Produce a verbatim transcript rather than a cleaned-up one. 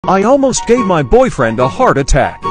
I almost gave my boyfriend a heart attack.